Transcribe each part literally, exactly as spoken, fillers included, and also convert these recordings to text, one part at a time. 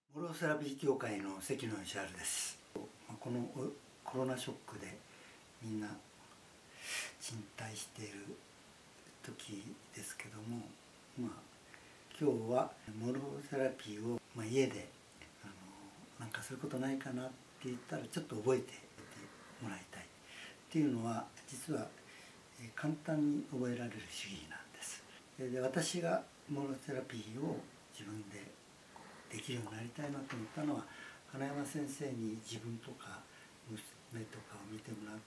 モロセラピー協会の関野義晴です。このコロナショックでみんな沈滞している時ですけども、まあ、今日はモロセラピーを、まあ、家であのなんかすることないかなって言ったらちょっと覚えてもらいたいっていうのは、実は簡単に覚えられる主義なんです。で、私がモロセラピーを自分でできるようになりたいなと思ったのは、花山先生に自分とか娘とかを見てもらって、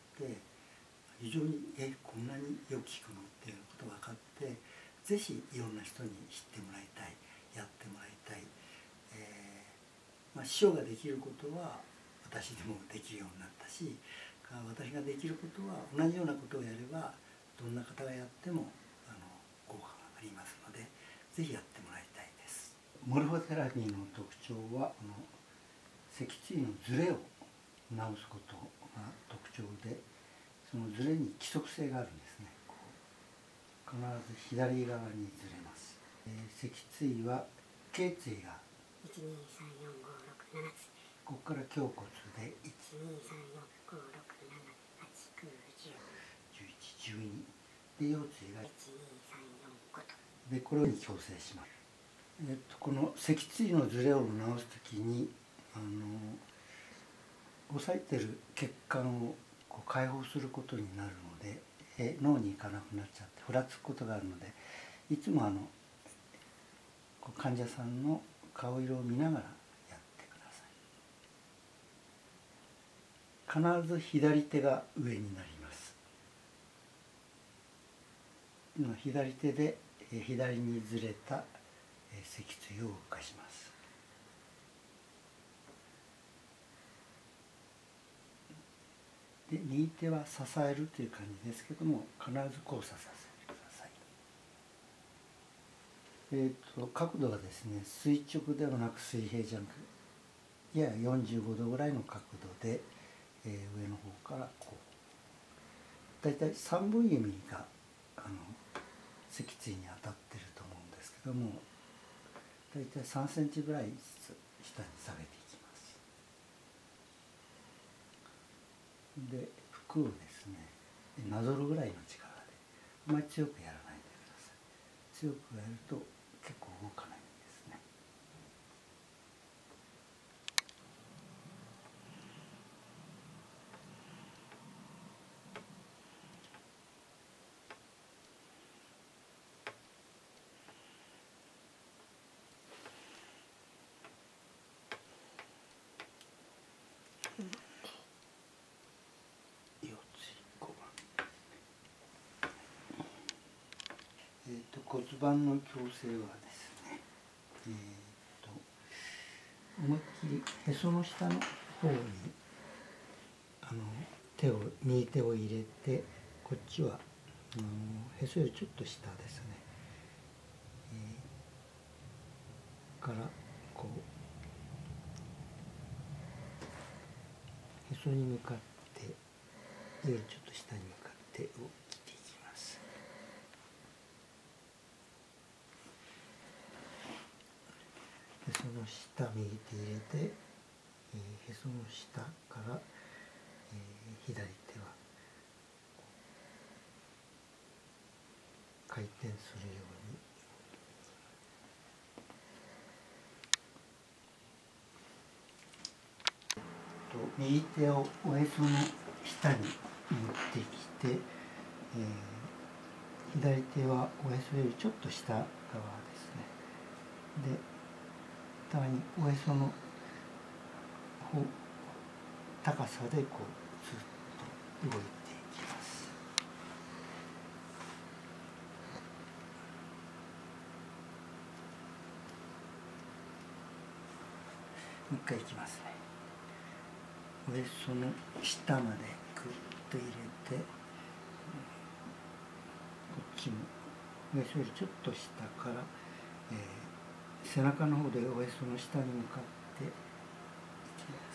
非常にえこんなによく聞くのっていうことが分かって、ぜひいろんな人に知ってもらいたい、やってもらいたい、えーまあ、師匠ができることは私でもできるようになったし、私ができることは同じようなことをやればどんな方がやってもあの効果がありますので、ぜひやってもらいたいです。モルフォセラピーの特徴は、この脊椎のズレを治すことが特徴で、そのズレに規則性があるんですね。こう必ず左側にずれます。えー、脊椎は頸椎がいちにさんよんごろくななつ、 ここから胸骨でいちにさんよんごろくななはちきゅうじゅうじゅういちじゅうにで、腰椎がいちにさんよんごとで、これを矯正します。えっと、この脊椎のズレを治すときに、あの押さえてる血管をこう解放することになるので、え脳に行かなくなっちゃってふらつくことがあるので、いつもあのこう患者さんの顔色を見ながらやってください。必ず左手が上になります。左手で左にずれた脊椎を動かします。で、右手は支えるという感じですけども、必ず交差させてください。えー、と角度はですね、垂直ではなく水平じゃなく、ややよんじゅうごどぐらいの角度で、えー、上の方からこう、だいたいさんぶん指があの脊椎に当たってると思うんですけども、だいたいさんセンチぐらいずつ下に下げていきます。で、服をですね、なぞるぐらいの力で、あまり強くやらないでください。強くやると結構動かないんですね。えー、と骨盤の矯正はですね、えー、と思いっきりへその下の方にあの手を右手を入れて、こっちはあのへそよりちょっと下ですね、えー、からこうへそに向かってよりちょっと下に向かってを切っていきます。へその下、右手入れて、えー、へその下から、えー、左手は回転するようにと、右手をおへその下に持ってきて、えー、左手はおへそよりちょっと下側ですね。で、たまにおへその高さでこうずっと動いていきます。もう一回いきますね。おへその下までグッと入れて、こっちもおへそよりちょっと下から、えー、背中の方でおへその下に向かっていきます。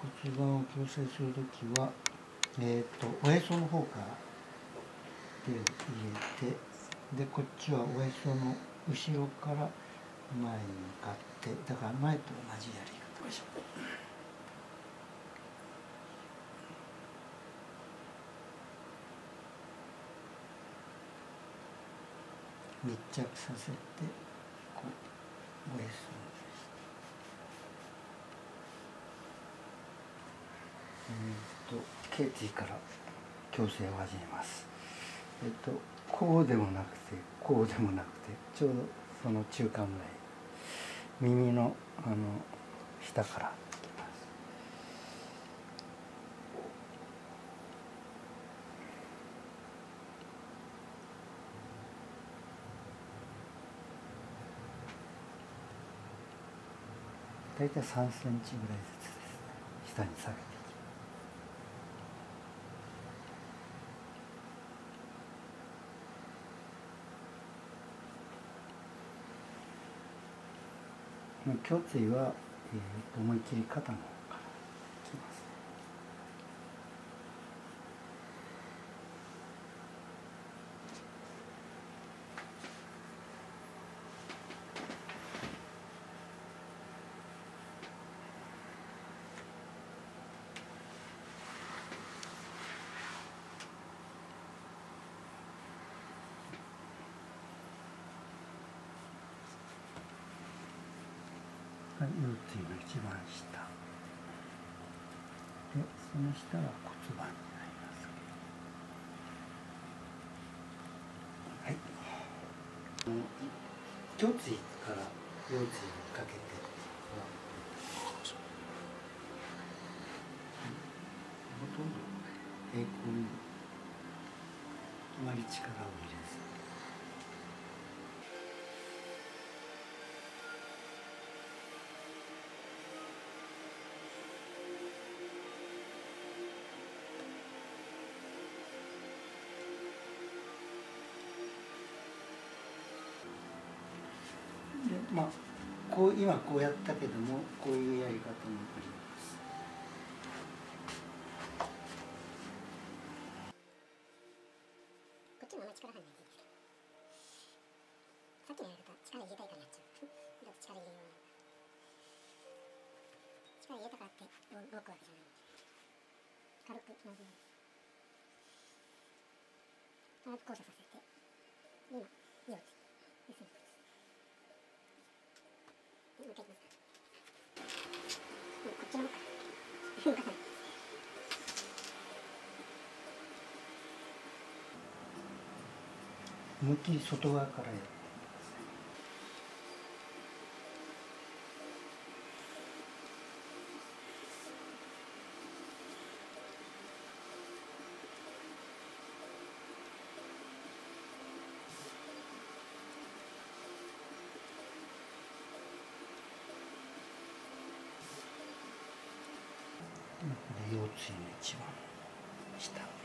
骨盤を矯正するときは、えー、とおへその方から手を入れて、でこっちはおへその後ろから前に向かって、だから前と同じやり方でしょう。密着させてこうおへそをえっ、と頸椎から矯正を始めます。えっ、とこうでもなくてこうでもなくて、ちょうどその中間ぐらい、耳のあの下からいきます。だいたいさんセンチぐらいずつですね、下に下げていきます。胸椎は、えー、と思いっきり肩の方からいきます。はい、腰椎の一番下で、その下は骨盤になります。はい、胸椎から腰椎にかけてほとんど平行にあまり力を入れず。でまあ、こう今こうやったけども、こういうやり方もあります。 こっちもあんまり力入らないでいいですか。さっきのやり方、力入れたいからやっちゃう。だと力入れようない。力入れたからって動くわけじゃない。軽くまず軽く交差させて、今にを結んでます。もう一回いきますか。こっちの方から動かない。 思いっきり外側からやる。これ腰椎の一番下。